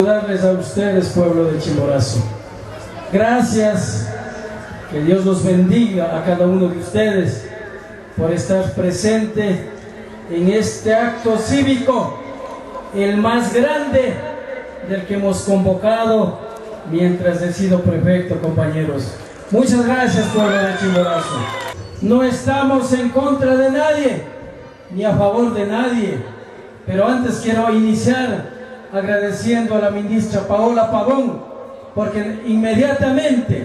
Saludarles a ustedes, pueblo de Chimborazo. Gracias, que Dios los bendiga a cada uno de ustedes por estar presente en este acto cívico, el más grande del que hemos convocado mientras he sido prefecto, compañeros. Muchas gracias, pueblo de Chimborazo. No estamos en contra de nadie, ni a favor de nadie, pero antes quiero iniciar agradeciendo a la ministra Paola Pavón, porque inmediatamente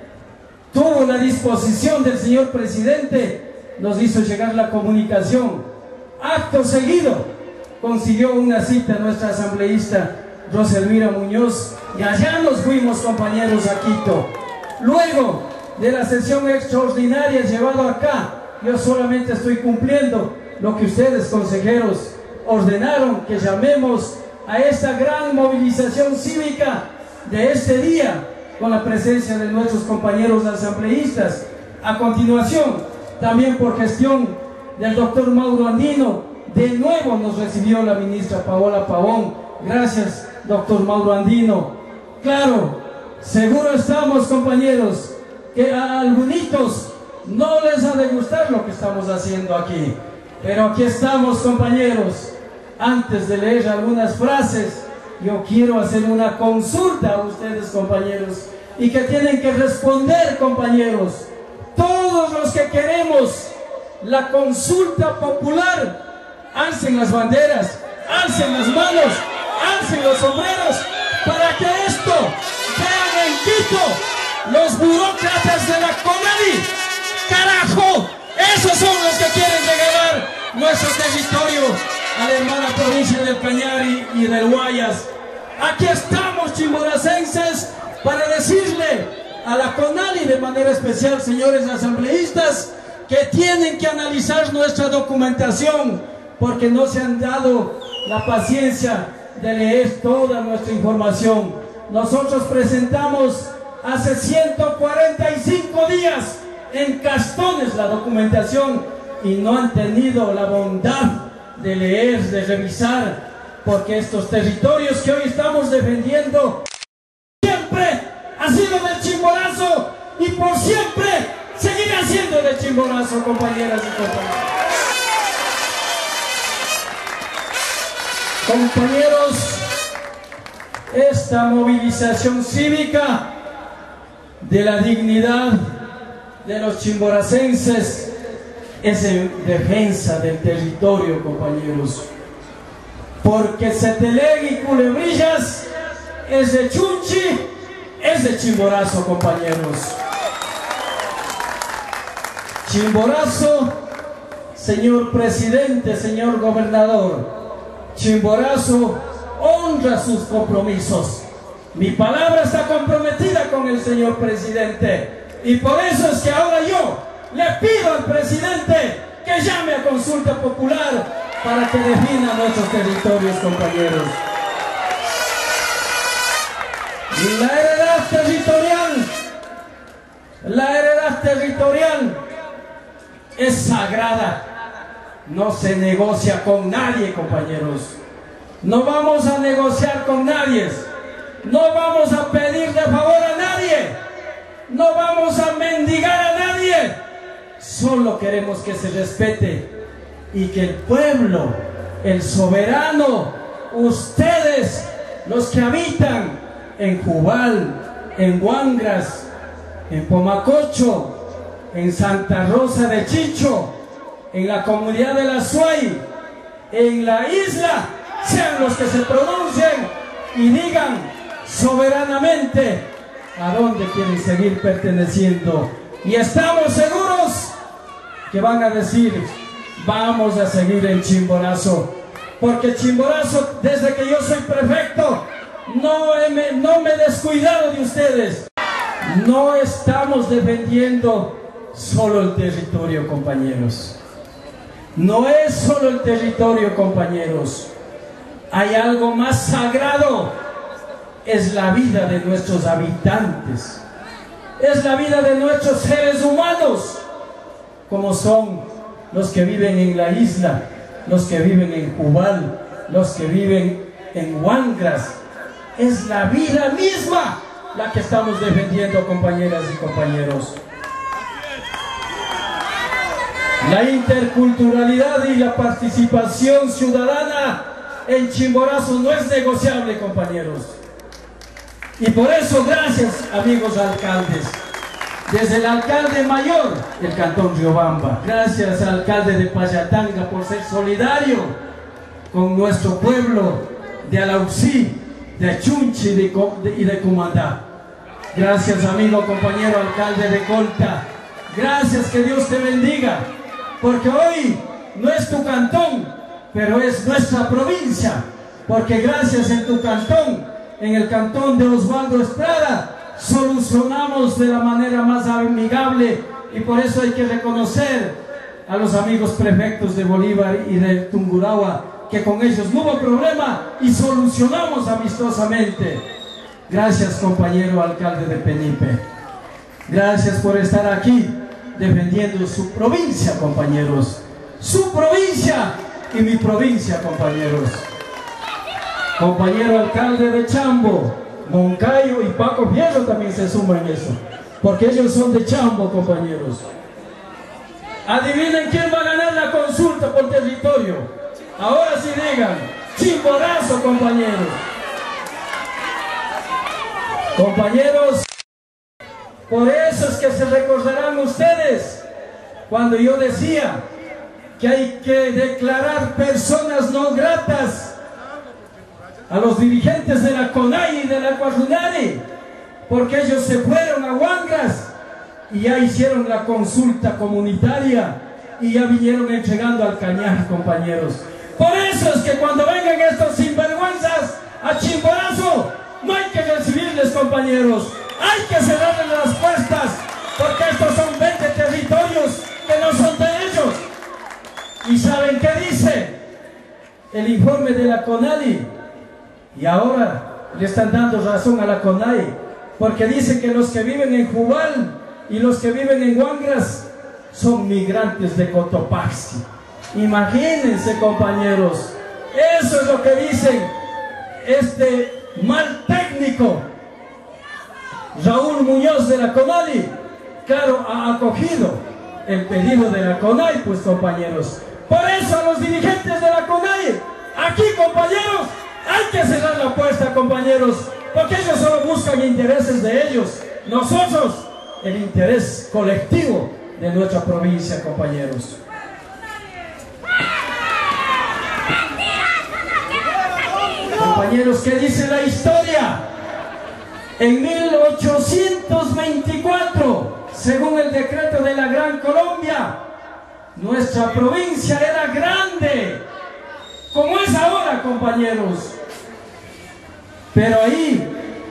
tuvo la disposición del señor presidente, nos hizo llegar la comunicación. Acto seguido consiguió una cita nuestra asambleísta Roselvira Muñoz y allá nos fuimos, compañeros, a Quito. Luego de la sesión extraordinaria llevado acá, yo solamente estoy cumpliendo lo que ustedes, consejeros, ordenaron, que llamemos a esta gran movilización cívica de este día con la presencia de nuestros compañeros asambleístas. A continuación, también por gestión del doctor Mauro Andino, de nuevo nos recibió la ministra Paola Pavón. Gracias, doctor Mauro Andino. Claro, seguro estamos, compañeros, que a algunos no les ha de gustar lo que estamos haciendo aquí, pero aquí estamos, compañeros. Antes de leer algunas frases, yo quiero hacer una consulta a ustedes, compañeros, y que tienen que responder, compañeros. Todos los que queremos la consulta popular, alcen las banderas, alcen las manos, alcen los sombreros, para que esto vean en Quito los burócratas de la CONADI. ¡Carajo! Esos son los que quieren regalar nuestro territorio a la hermana provincia del Cañar y del Guayas. Aquí estamos, chimboracenses, para decirle a la CONADI de manera especial, señores asambleístas, que tienen que analizar nuestra documentación, porque no se han dado la paciencia de leer toda nuestra información. Nosotros presentamos hace 145 días en Castones la documentación y no han tenido la bondad de leer, de revisar, porque estos territorios que hoy estamos defendiendo siempre ha sido del Chimborazo y por siempre seguirá siendo del Chimborazo, compañeras y compañeros. Compañeros, esta movilización cívica de la dignidad de los chimboracenses es en defensa del territorio, compañeros, porque Setelegui y Culebrillas es de Chunchi, es de Chimborazo, compañeros. Chimborazo, señor presidente, señor gobernador, Chimborazo honra sus compromisos. Mi palabra está comprometida con el señor presidente y por eso es que ahora yo le pido al presidente que llame a consulta popular para que defina nuestros territorios, compañeros. La heredad territorial es sagrada. No se negocia con nadie, compañeros. No vamos a negociar con nadie. No vamos a pedir de favor a nadie. No vamos a mendigar a nadie. Solo queremos que se respete y que el pueblo, el soberano, ustedes, los que habitan en Jubal, en Huangras, en Pomacocho, en Santa Rosa de Chicho, en la comunidad de la Suay, en la isla, sean los que se pronuncien y digan soberanamente a dónde quieren seguir perteneciendo. Y estamos seguros que van a decir: vamos a seguir en Chimborazo, porque Chimborazo, desde que yo soy prefecto, no me he descuidado de ustedes. No estamos defendiendo solo el territorio, compañeros. No es solo el territorio, compañeros. Hay algo más sagrado. Es la vida de nuestros habitantes. Es la vida de nuestros seres humanos, como son los que viven en la isla, los que viven en Jubal, los que viven en Huangras, es la vida misma la que estamos defendiendo, compañeras y compañeros. La interculturalidad y la participación ciudadana en Chimborazo no es negociable, compañeros. Y por eso, gracias, amigos alcaldes, desde el alcalde mayor del Cantón Riobamba, gracias al alcalde de Payatanga por ser solidario con nuestro pueblo de Alausí, de Achunchi y de Cumandá. Gracias, amigo, compañero alcalde de Colta. Gracias, que Dios te bendiga, porque hoy no es tu cantón, pero es nuestra provincia, porque gracias en tu cantón, en el cantón de Osvaldo Estrada, solucionamos de la manera más amigable, y por eso hay que reconocer a los amigos prefectos de Bolívar y de Tungurahua, que con ellos no hubo problema y solucionamos amistosamente. Gracias, compañero alcalde de Penipe. Gracias por estar aquí defendiendo su provincia, compañeros. Su provincia y mi provincia, compañeros. Compañero alcalde de Chambo, Moncayo y Paco Fierro también se suman en eso, porque ellos son de Chambo, compañeros. Adivinen quién va a ganar la consulta por territorio. Ahora sí digan, Chimborazo, compañeros. Compañeros, por eso es que se recordarán ustedes cuando yo decía que hay que declarar personas no gratas a los dirigentes de la CONAI y de la Guajunari, porque ellos se fueron a Huangras y ya hicieron la consulta comunitaria y ya vinieron entregando al cañar, compañeros. Por eso es que cuando vengan estos sinvergüenzas a Chimborazo, no hay que recibirles, compañeros. Hay que cerrarles las puertas, porque estos son 20 territorios que no son de ellos. ¿Y saben qué dice el informe de la CONADI? Y ahora le están dando razón a la CONAI, porque dice que los que viven en Jubal y los que viven en Huangras son migrantes de Cotopaxi. Imagínense, compañeros, eso es lo que dicen este mal técnico. Raúl Muñoz de la CONADI, claro, ha acogido el pedido de la CONAI, pues, compañeros. Por eso a los dirigentes de la CONAI, aquí, compañeros, hay que cerrar la puerta, compañeros, porque ellos solo buscan intereses de ellos. Nosotros, el interés colectivo de nuestra provincia, compañeros. Compañeros, ¿qué dice la historia? En 1824, según el decreto de la Gran Colombia, nuestra provincia era grande, como es ahora, compañeros. Pero ahí,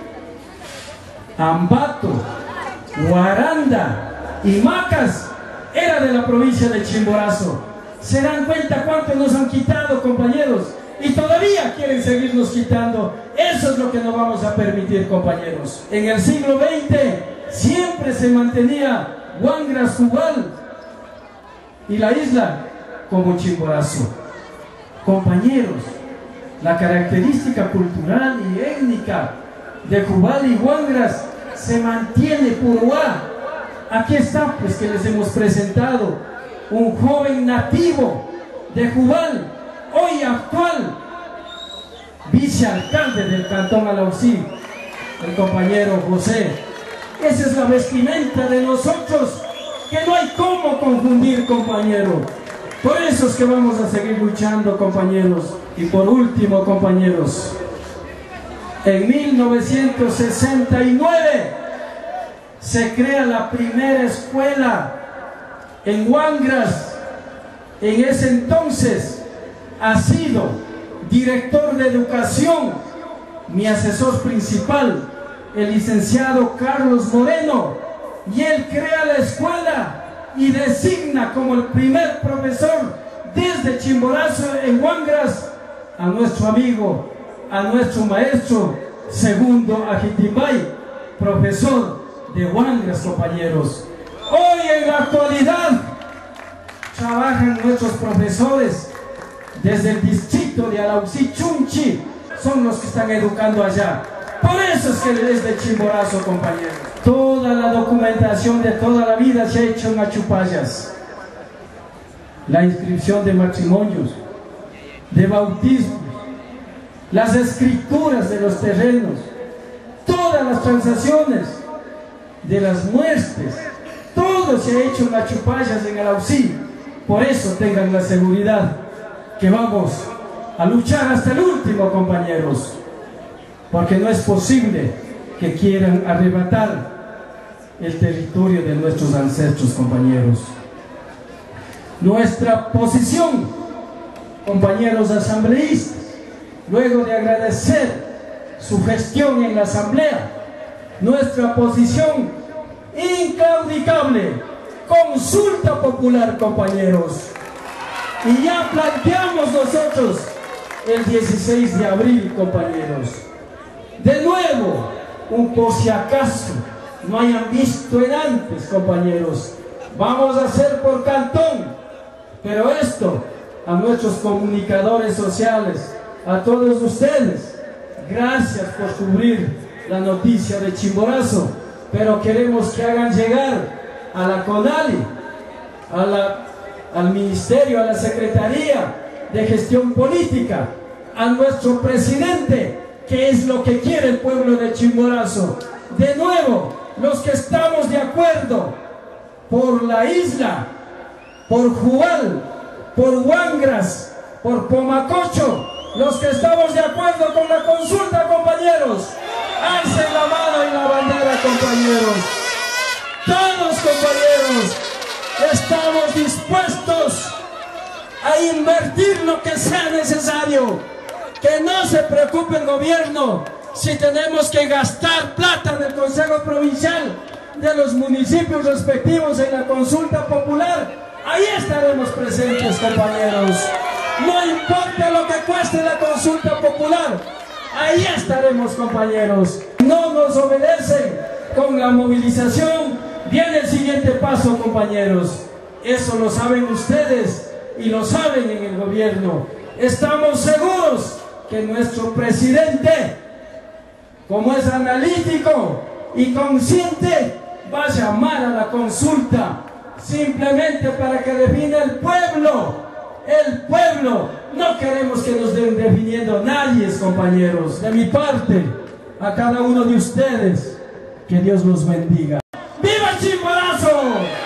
Ambato, Guaranda y Macas era de la provincia de Chimborazo. ¿Se dan cuenta cuánto nos han quitado, compañeros? Y todavía quieren seguirnos quitando. Eso es lo que no vamos a permitir, compañeros. En el siglo XX siempre se mantenía Huangras, Jubal y la isla como Chimborazo. Compañeros, la característica cultural y étnica de Jubal y Huangras se mantiene por Aquí está, pues, que les hemos presentado un joven nativo de Jubal, hoy actual vicealcalde del Cantón Alausí, el compañero José. Esa es la vestimenta de nosotros, que no hay cómo confundir, compañero. Por eso es que vamos a seguir luchando, compañeros. Y por último, compañeros, en 1969 se crea la primera escuela en Huangras. En ese entonces ha sido director de educación mi asesor principal, el licenciado Carlos Moreno, y él crea la escuela y designa como el primer profesor desde Chimborazo en Huangras a nuestro amigo, a nuestro maestro Segundo Ajitimbay, profesor de Huangras, compañeros. Hoy en la actualidad trabajan nuestros profesores desde el distrito de Alausí Chunchi, son los que están educando allá. Por eso es que es de Chimborazo, compañeros. Toda la documentación de toda la vida se ha hecho en Achupallas. La inscripción de matrimonios, de bautismos, las escrituras de los terrenos, todas las transacciones de las muertes, todo se ha hecho en Achupallas, en el Ausí. Por eso tengan la seguridad que vamos a luchar hasta el último, compañeros, porque no es posible que quieran arrebatar el territorio de nuestros ancestros, compañeros. Nuestra posición, compañeros asambleístas, luego de agradecer su gestión en la asamblea, nuestra posición inclaudicable, consulta popular, compañeros. Y ya planteamos nosotros el 16 de abril, compañeros. De nuevo, por si acaso no hayan visto en antes, compañeros, vamos a hacer por cantón, pero esto a nuestros comunicadores sociales, a todos ustedes, gracias por cubrir la noticia de Chimborazo, pero queremos que hagan llegar a la CONALI, al Ministerio, a la Secretaría de Gestión Política, a nuestro presidente, que es lo que quiere el pueblo de Chimborazo. De nuevo, los que estamos de acuerdo por la isla, por Jubal, por Huangras, por Pomacocho, los que estamos de acuerdo con la consulta, compañeros, alcen la mano y la bandera, compañeros. Todos, compañeros, estamos dispuestos a invertir lo que sea necesario. Que no se preocupe el gobierno si tenemos que gastar plata del Consejo Provincial, de los municipios respectivos en la consulta popular. Ahí estaremos presentes, compañeros. No importa lo que cueste la consulta popular, ahí estaremos, compañeros. No nos obedecen con la movilización. Viene el siguiente paso, compañeros. Eso lo saben ustedes y lo saben en el gobierno. Estamos seguros que nuestro presidente, como es analítico y consciente, va a llamar a la consulta simplemente para que defina el pueblo. El pueblo. No queremos que nos den definiendo nadie, compañeros. De mi parte, a cada uno de ustedes, que Dios los bendiga. ¡Viva Chimborazo!